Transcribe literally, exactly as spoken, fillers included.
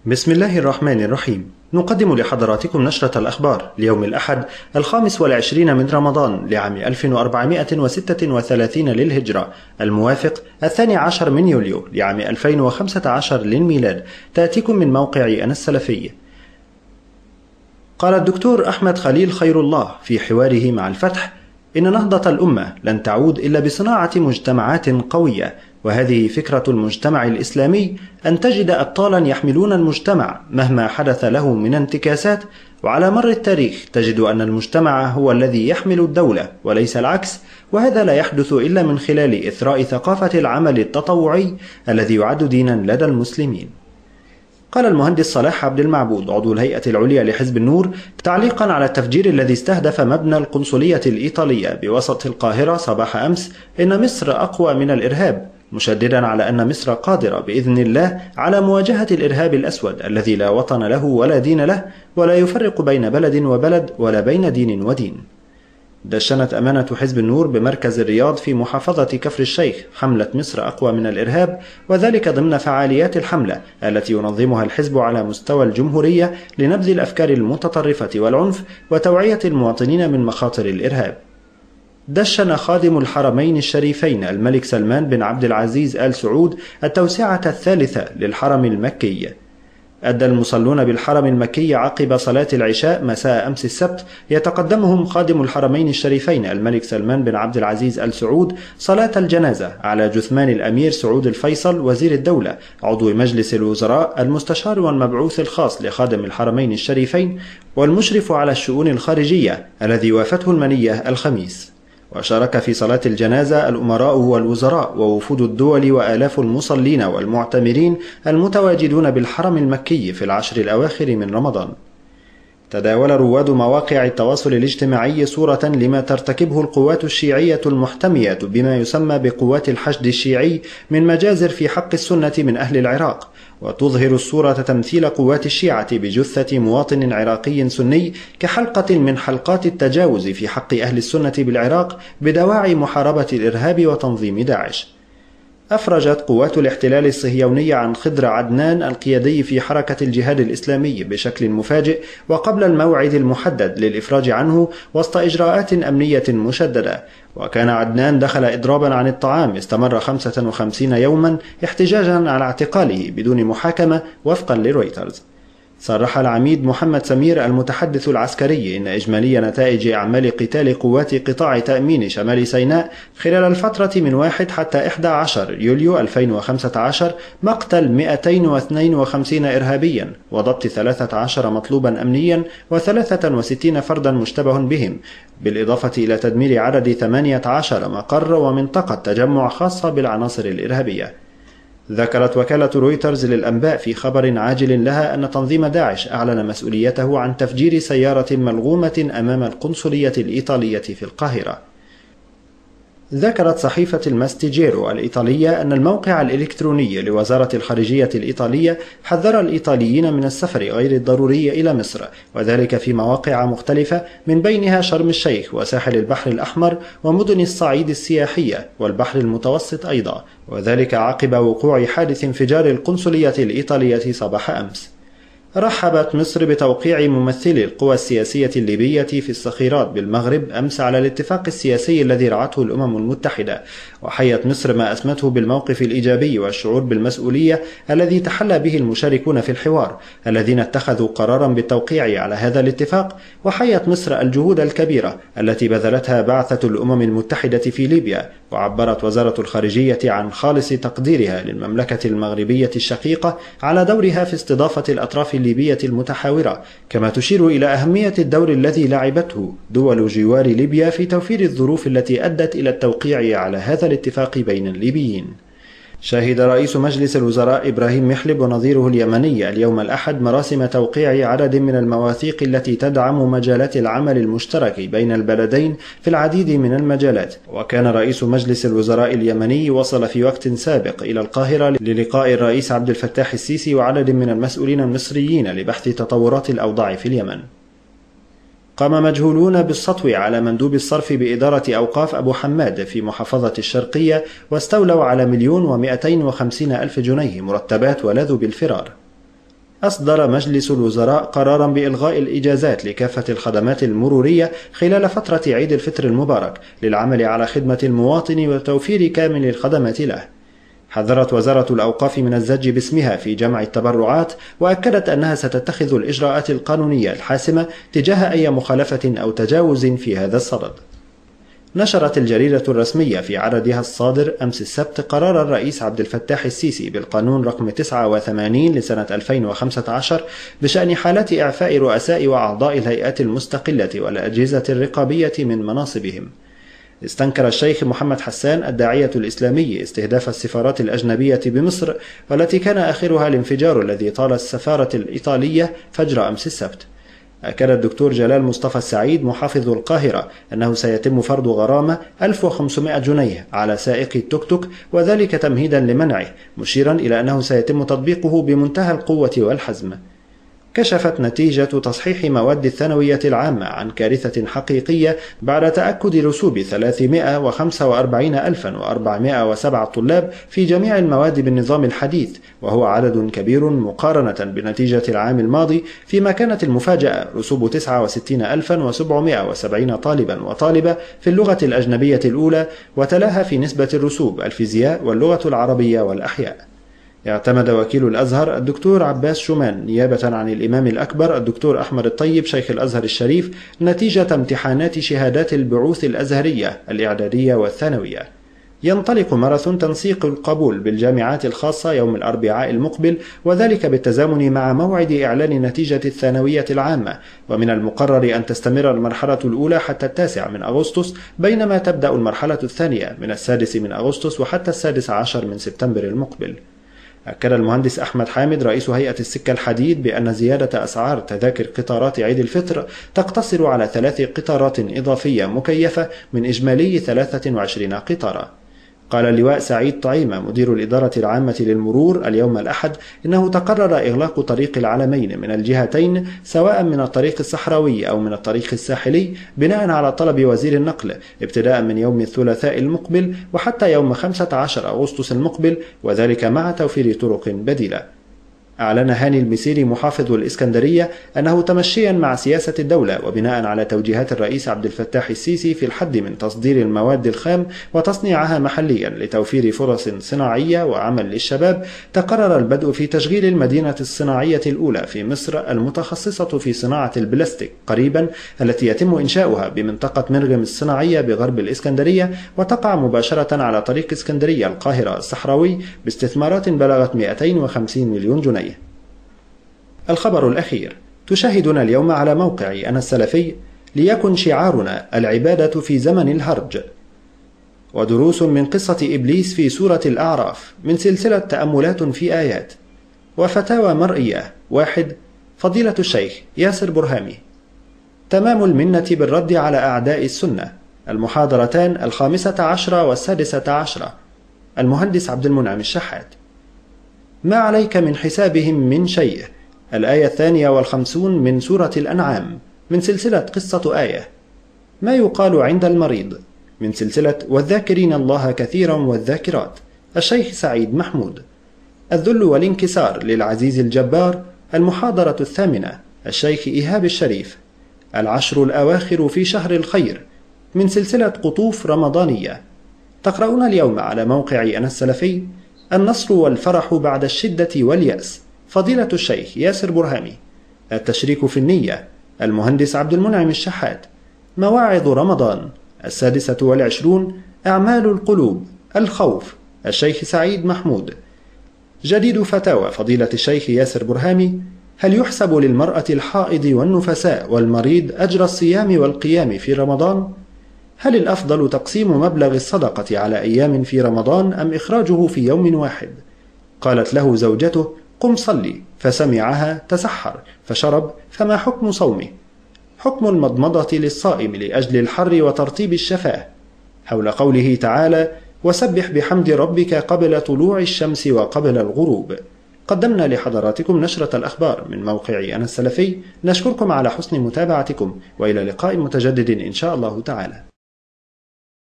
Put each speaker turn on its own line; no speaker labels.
بسم الله الرحمن الرحيم. نقدم لحضراتكم نشرة الأخبار ليوم الأحد الخامس والعشرين من رمضان لعام ألف وأربعمائة وستة وثلاثين للهجرة، الموافق الثاني عشر من يوليو لعام ألفين وخمسة عشر للميلاد. تأتيكم من موقع أنا السلفي. قال الدكتور أحمد خليل خير الله في حواره مع الفتح: إن نهضة الأمة لن تعود إلا بصناعة مجتمعات قوية، وهذه فكرة المجتمع الإسلامي، أن تجد أبطالا يحملون المجتمع مهما حدث له من انتكاسات. وعلى مر التاريخ تجد أن المجتمع هو الذي يحمل الدولة وليس العكس، وهذا لا يحدث إلا من خلال إثراء ثقافة العمل التطوعي الذي يعد دينا لدى المسلمين. قال المهندس صلاح عبد المعبود عضو الهيئة العليا لحزب النور تعليقا على التفجير الذي استهدف مبنى القنصلية الإيطالية بوسط القاهرة صباح أمس: إن مصر أقوى من الإرهاب، مشددا على أن مصر قادرة بإذن الله على مواجهة الإرهاب الأسود الذي لا وطن له ولا دين له، ولا يفرق بين بلد وبلد ولا بين دين ودين. دشنت أمانة حزب النور بمركز الرياض في محافظة كفر الشيخ حملة مصر أقوى من الإرهاب، وذلك ضمن فعاليات الحملة التي ينظمها الحزب على مستوى الجمهورية لنبذ الأفكار المتطرفة والعنف وتوعية المواطنين من مخاطر الإرهاب. دشن خادم الحرمين الشريفين الملك سلمان بن عبد العزيز آل سعود التوسعة الثالثة للحرم المكي. أدى المصلون بالحرم المكي عقب صلاة العشاء مساء أمس السبت يتقدمهم خادم الحرمين الشريفين الملك سلمان بن عبد العزيز آل سعود صلاة الجنازة على جثمان الأمير سعود الفيصل وزير الدولة عضو مجلس الوزراء المستشار والمبعوث الخاص لخادم الحرمين الشريفين والمشرف على الشؤون الخارجية الذي وافته المنية الخميس. وشارك في صلاة الجنازة الأمراء والوزراء ووفود الدول وآلاف المصلين والمعتمرين المتواجدون بالحرم المكي في العشر الأواخر من رمضان. تداول رواد مواقع التواصل الاجتماعي صورة لما ترتكبه القوات الشيعية المحتمية بما يسمى بقوات الحشد الشيعي من مجازر في حق السنة من أهل العراق، وتظهر الصورة تمثيل قوات الشيعة بجثة مواطن عراقي سني كحلقة من حلقات التجاوز في حق أهل السنة بالعراق بدواعي محاربة الإرهاب وتنظيم داعش. أفرجت قوات الاحتلال الصهيوني عن خضر عدنان القيادي في حركة الجهاد الإسلامي بشكل مفاجئ وقبل الموعد المحدد للإفراج عنه وسط إجراءات أمنية مشددة. وكان عدنان دخل إضرابا عن الطعام استمر خمسة وخمسين يوما احتجاجا على اعتقاله بدون محاكمة وفقا لرويترز. صرح العميد محمد سمير المتحدث العسكري إن إجمالي نتائج أعمال قتال قوات قطاع تأمين شمال سيناء خلال الفترة من واحد حتى إحدى عشر يوليو ألفين وخمسة عشر مقتل مئتين واثنين وخمسين إرهابيا وضبط ثلاثة عشر مطلوبا أمنيا وثلاثة وستين فردا مشتبه بهم، بالإضافة إلى تدمير عدد ثمانية عشر مقر ومنطقة تجمع خاصة بالعناصر الإرهابية. ذكرت وكالة رويترز للأنباء في خبر عاجل لها أن تنظيم داعش أعلن مسؤوليته عن تفجير سيارة ملغومة أمام القنصلية الإيطالية في القاهرة. ذكرت صحيفة الماستيجيرو الإيطالية أن الموقع الإلكتروني لوزارة الخارجية الإيطالية حذر الإيطاليين من السفر غير الضروري إلى مصر، وذلك في مواقع مختلفة من بينها شرم الشيخ وساحل البحر الأحمر ومدن الصعيد السياحية والبحر المتوسط أيضا، وذلك عقب وقوع حادث انفجار القنصلية الإيطالية صباح أمس. رحبت مصر بتوقيع ممثلي القوى السياسية الليبية في الصخيرات بالمغرب أمس على الاتفاق السياسي الذي رعته الأمم المتحدة، وحيت مصر ما أسمته بالموقف الإيجابي والشعور بالمسؤولية الذي تحلى به المشاركون في الحوار الذين اتخذوا قرارا بالتوقيع على هذا الاتفاق. وحيت مصر الجهود الكبيرة التي بذلتها بعثة الأمم المتحدة في ليبيا، وعبرت وزارة الخارجية عن خالص تقديرها للمملكة المغربية الشقيقة على دورها في استضافة الأطراف الليبية المتحاورة، كما تشير إلى أهمية الدور الذي لعبته دول جوار ليبيا في توفير الظروف التي أدت إلى التوقيع على هذا الاتفاق بين الليبيين. شهد رئيس مجلس الوزراء إبراهيم محلب ونظيره اليمني اليوم الأحد مراسم توقيع عدد من المواثيق التي تدعم مجالات العمل المشترك بين البلدين في العديد من المجالات. وكان رئيس مجلس الوزراء اليمني وصل في وقت سابق إلى القاهرة للقاء الرئيس عبد الفتاح السيسي وعدد من المسؤولين المصريين لبحث تطورات الأوضاع في اليمن. قام مجهولون بالسطو على مندوب الصرف بإدارة أوقاف أبو حماد في محافظة الشرقية واستولوا على مليون ومئتين وخمسين ألف جنيه مرتبات ولذوا بالفرار. أصدر مجلس الوزراء قرارا بإلغاء الإجازات لكافة الخدمات المرورية خلال فترة عيد الفطر المبارك للعمل على خدمة المواطن وتوفير كامل الخدمات له. حذرت وزارة الأوقاف من الزج باسمها في جمع التبرعات، وأكدت أنها ستتخذ الإجراءات القانونية الحاسمة تجاه أي مخالفة أو تجاوز في هذا الصدد. نشرت الجريدة الرسمية في عددها الصادر أمس السبت قرار الرئيس عبد الفتاح السيسي بالقانون رقم تسعة وثمانين لسنة ألفين وخمسة عشر بشأن حالات إعفاء رؤساء وأعضاء الهيئات المستقلة والأجهزة الرقابية من مناصبهم. استنكر الشيخ محمد حسان الداعية الإسلامي استهداف السفارات الأجنبية بمصر، والتي كان آخرها الانفجار الذي طال السفارة الإيطالية فجر أمس السبت. أكد الدكتور جلال مصطفى السعيد محافظ القاهرة أنه سيتم فرض غرامة ألف وخمسمائة جنيه على سائق التوك توك، وذلك تمهيدا لمنعه، مشيرا إلى أنه سيتم تطبيقه بمنتهى القوة والحزم. كشفت نتيجة تصحيح مواد الثانوية العامة عن كارثة حقيقية بعد تأكد رسوب ثلاثمائة وخمسة وأربعين ألفا وأربعمائة وسبعة طلاب في جميع المواد بالنظام الحديث، وهو عدد كبير مقارنة بنتيجة العام الماضي، فيما كانت المفاجأة رسوب تسعة وستين ألفا وسبعمائة وسبعين طالبا وطالبة في اللغة الأجنبية الأولى، وتلاها في نسبة الرسوب الفيزياء واللغة العربية والأحياء. اعتمد وكيل الأزهر الدكتور عباس شومان نيابة عن الإمام الأكبر الدكتور أحمد الطيب شيخ الأزهر الشريف نتيجة امتحانات شهادات البعوث الأزهرية الإعدادية والثانوية. ينطلق ماراثون تنسيق القبول بالجامعات الخاصة يوم الأربعاء المقبل، وذلك بالتزامن مع موعد إعلان نتيجة الثانوية العامة، ومن المقرر أن تستمر المرحلة الأولى حتى التاسع من أغسطس، بينما تبدأ المرحلة الثانية من السادس من أغسطس وحتى السادس عشر من سبتمبر المقبل. أكد المهندس أحمد حامد رئيس هيئة السكة الحديد بأن زيادة أسعار تذاكر قطارات عيد الفطر تقتصر على ثلاث قطارات إضافية مكيفة من إجمالي ثلاثة وعشرين قطارا. قال اللواء سعيد طعيمة مدير الإدارة العامة للمرور اليوم الأحد إنه تقرر إغلاق طريق العلمين من الجهتين، سواء من الطريق الصحراوي أو من الطريق الساحلي، بناء على طلب وزير النقل، ابتداء من يوم الثلاثاء المقبل وحتى يوم خمسة عشر أغسطس المقبل، وذلك مع توفير طرق بديلة. أعلن هاني المسيري محافظ الإسكندرية أنه تمشيا مع سياسة الدولة وبناء على توجيهات الرئيس عبد الفتاح السيسي في الحد من تصدير المواد الخام وتصنيعها محليا لتوفير فرص صناعية وعمل للشباب، تقرر البدء في تشغيل المدينة الصناعية الأولى في مصر المتخصصة في صناعة البلاستيك قريبا، التي يتم إنشاؤها بمنطقة مرغم الصناعية بغرب الإسكندرية، وتقع مباشرة على طريق اسكندرية القاهرة الصحراوي باستثمارات بلغت مئتين وخمسين مليون جنيه. الخبر الأخير: تشاهدنا اليوم على موقع أنا السلفي ليكن شعارنا العبادة في زمن الهرج، ودروس من قصة إبليس في سورة الأعراف من سلسلة تأملات في آيات، وفتاوى مرئية. واحد، فضيلة الشيخ ياسر برهامي. تمام المنة بالرد على أعداء السنة. المحاضرتان الخامسة عشرة والسادسة عشرة. المهندس عبد المنعم الشحات. ما عليك من حسابهم من شيء. الآية الثانية والخمسون من سورة الأنعام من سلسلة قصة آية. ما يقال عند المريض من سلسلة والذاكرين الله كثيرا والذاكرات. الشيخ سعيد محمود. الذل والانكسار للعزيز الجبار. المحاضرة الثامنة. الشيخ إيهاب الشريف. العشر الأواخر في شهر الخير من سلسلة قطوف رمضانية. تقرؤون اليوم على موقع أنا السلفي النصر والفرح بعد الشدة واليأس. فضيلة الشيخ ياسر برهامي. التشريك في النية. المهندس عبد المنعم الشحات. مواعظ رمضان. السادسة والعشرون. أعمال القلوب. الخوف. الشيخ سعيد محمود. جديد فتاوى فضيلة الشيخ ياسر برهامي: هل يحسب للمرأة الحائض والنفساء والمريض أجر الصيام والقيام في رمضان؟ هل الأفضل تقسيم مبلغ الصدقة على أيام في رمضان أم إخراجه في يوم واحد؟ قالت له زوجته: قم صلي، فسمعها تسحر فشرب، فما حكم صومه؟ حكم المضمضة للصائم لأجل الحر وترطيب الشفاه، حول قوله تعالى: وسبح بحمد ربك قبل طلوع الشمس وقبل الغروب. قدمنا لحضراتكم نشرة الأخبار من موقع أنا السلفي. نشكركم على حسن متابعتكم، وإلى لقاء متجدد إن شاء الله تعالى.